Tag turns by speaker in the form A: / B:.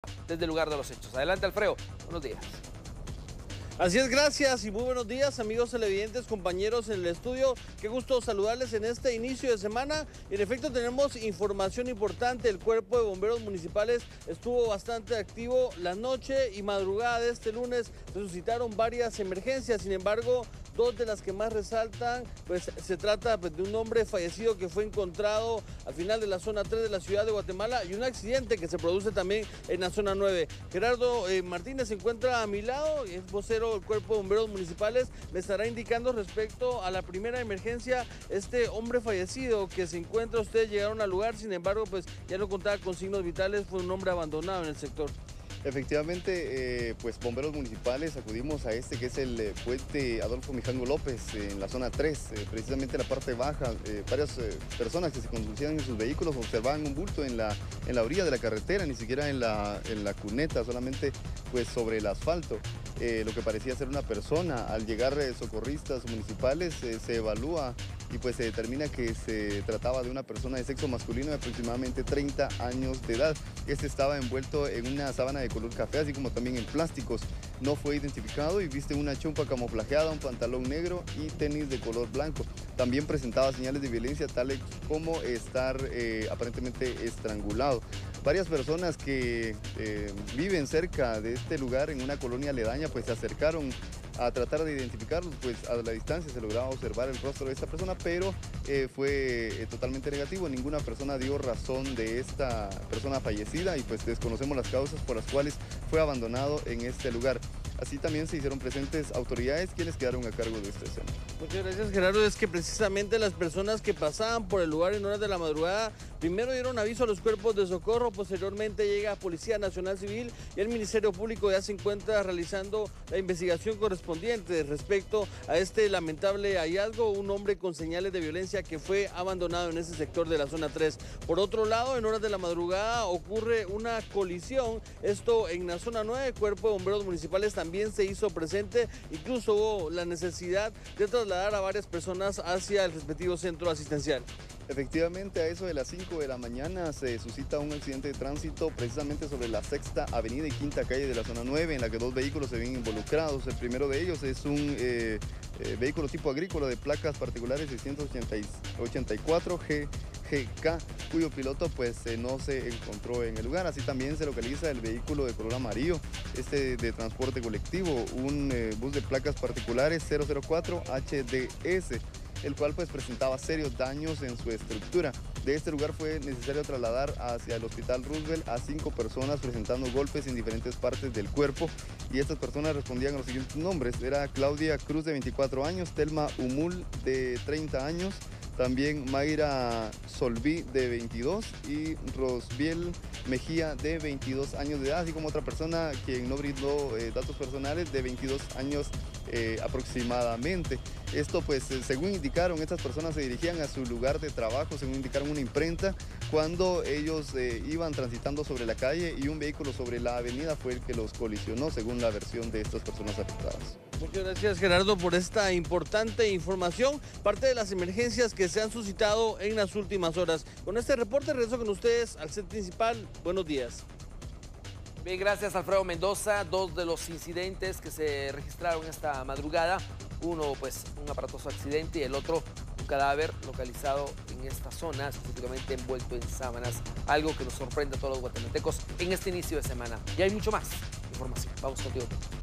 A: desde el lugar de los hechos. Adelante, Alfredo. Buenos días.
B: Así es, gracias y muy buenos días, amigos televidentes, compañeros en el estudio. Qué gusto saludarles en este inicio de semana. En efecto, tenemos información importante. El Cuerpo de Bomberos Municipales estuvo bastante activo la noche y madrugada de este lunes. Se suscitaron varias emergencias, sin embargo, dos de las que más resaltan, pues se trata de un hombre fallecido que fue encontrado al final de la zona 3 de la ciudad de Guatemala y un accidente que se produce también en la zona 9. Gerardo Martínez se encuentra a mi lado, es vocero del Cuerpo de Bomberos Municipales, me estará indicando respecto a la primera emergencia, este hombre fallecido que se encuentra. Ustedes llegaron al lugar, sin embargo, pues ya no contaba con signos vitales, fue un hombre abandonado en el sector.
C: Efectivamente, pues bomberos municipales acudimos a este que es el puente Adolfo Mijango López en la zona 3, precisamente en la parte baja. Varias personas que se conducían en sus vehículos observaban un bulto en la orilla de la carretera, ni siquiera en la cuneta, solamente pues sobre el asfalto. Lo que parecía ser una persona. Al llegar socorristas municipales se evalúa y pues se determina que se trataba de una persona de sexo masculino de aproximadamente 30 años de edad. Este estaba envuelto en una sábana de color café, así como también en plásticos. No fue identificado y viste una chompa camuflajeada, un pantalón negro y tenis de color blanco. También presentaba señales de violencia, tales como estar aparentemente estrangulado. Varias personas que viven cerca de este lugar, en una colonia aledaña, pues se acercaron a tratar de identificarlos. Pues a la distancia se lograba observar el rostro de esta persona, pero fue totalmente negativo. Ninguna persona dio razón de esta persona fallecida y pues desconocemos las causas por las cuales fue abandonado en este lugar. Así también se hicieron presentes autoridades quienes quedaron a cargo de esta escena.
B: Muchas gracias, Gerardo. Es que precisamente las personas que pasaban por el lugar en horas de la madrugada primero dieron aviso a los cuerpos de socorro, posteriormente llega Policía Nacional Civil y el Ministerio Público ya se encuentra realizando la investigación correspondiente respecto a este lamentable hallazgo, un hombre con señales de violencia que fue abandonado en ese sector de la zona 3. Por otro lado, en horas de la madrugada ocurre una colisión, esto en la zona 9, el Cuerpo de Bomberos Municipales también se hizo presente, incluso hubo la necesidad de trasladar a varias personas hacia el respectivo centro asistencial.
C: Efectivamente, a eso de las 5 de la mañana se suscita un accidente de tránsito precisamente sobre la 6ª Avenida y 5ª Calle de la zona 9, en la que dos vehículos se ven involucrados. El primero de ellos es un vehículo tipo agrícola de placas particulares 684 GK, cuyo piloto pues no se encontró en el lugar. Así también se localiza el vehículo de color amarillo, de transporte colectivo, un bus de placas particulares 004 HDS, el cual pues presentaba serios daños en su estructura. De este lugar fue necesario trasladar hacia el Hospital Roosevelt a 5 personas presentando golpes en diferentes partes del cuerpo, y estas personas respondían a los siguientes nombres: era Claudia Cruz, de 24 años, Telma Humul, de 30 años, también Mayra Solví, de 22, y Rosbiel Mejía, de 22 años de edad, así como otra persona quien no brindó datos personales, de 22 años aproximadamente. Esto pues según indicaron, estas personas se dirigían a su lugar de trabajo, según indicaron una imprenta, cuando ellos iban transitando sobre la calle y un vehículo sobre la avenida fue el que los colisionó, según la versión de estas personas afectadas.
B: Muchas gracias, Gerardo, por esta importante información, parte de las emergencias que se han suscitado en las últimas horas. Con este reporte regreso con ustedes al set principal. Buenos días.
A: Bien, gracias, Alfredo Mendoza. Dos de los incidentes que se registraron esta madrugada, uno pues un aparatoso accidente y el otro un cadáver localizado en esta zona, específicamente envuelto en sábanas, algo que nos sorprende a todos los guatemaltecos en este inicio de semana. Y hay mucho más información. Vamos contigo.